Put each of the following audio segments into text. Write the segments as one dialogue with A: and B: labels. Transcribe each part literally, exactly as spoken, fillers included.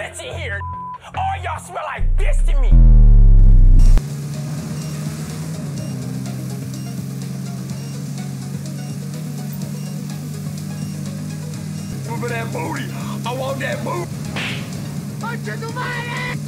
A: bitch in here. All y'all smell like bitch to me. For that booty. I want that booty. Concha tu madre.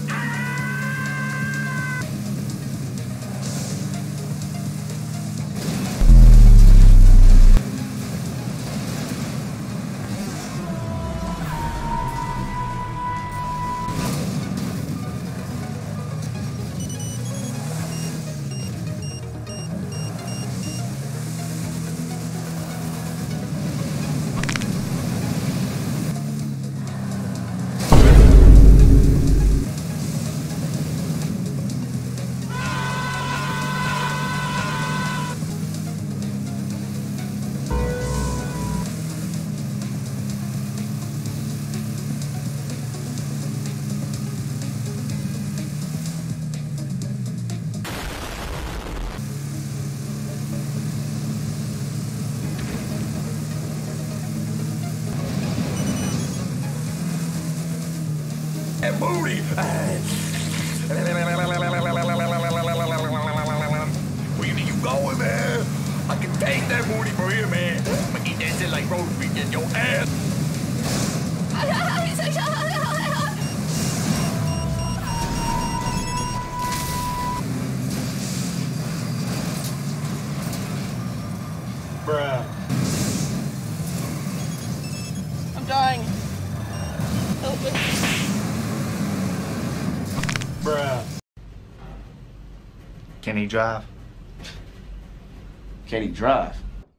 A: That booty. Where you think you going, man? I can take that booty from here, man. I'ma eat that shit like roast beef in your ass. Bruh.
B: I'm dying. Help me.
C: Bruh.
D: Can he drive?
C: Can he drive?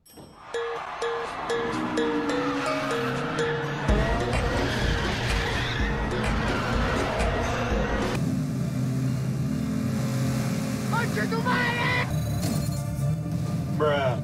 C: Bruh.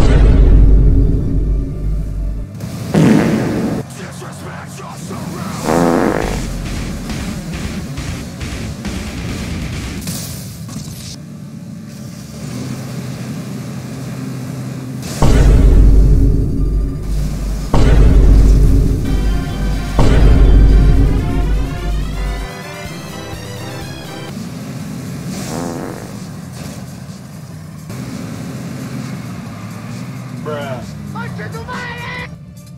C: Bruh.
A: Concha tu madre.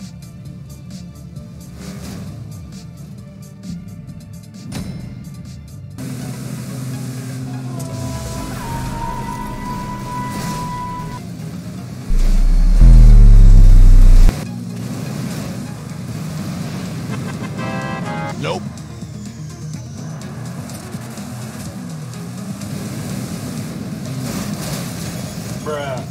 C: Nope. Bruh.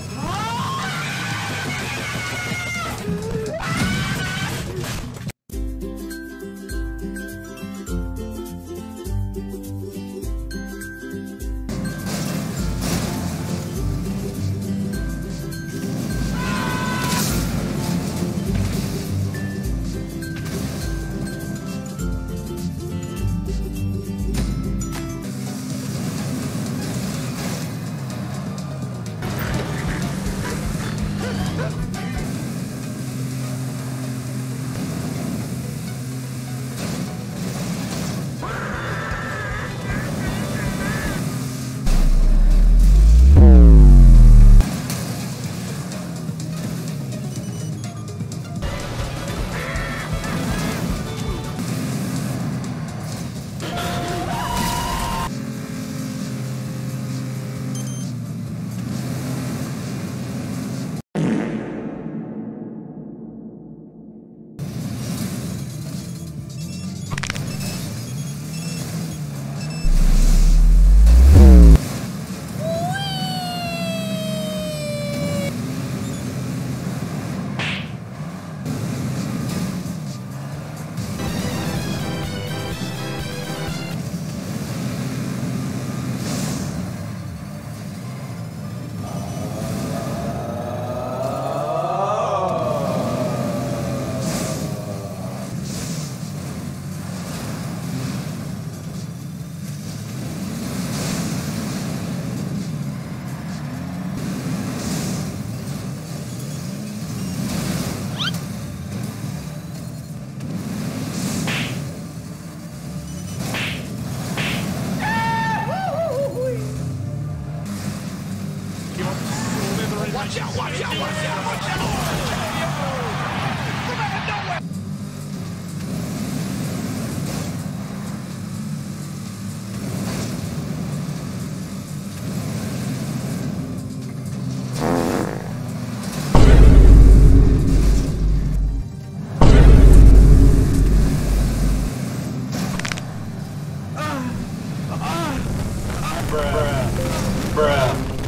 C: Bruh. Bruh.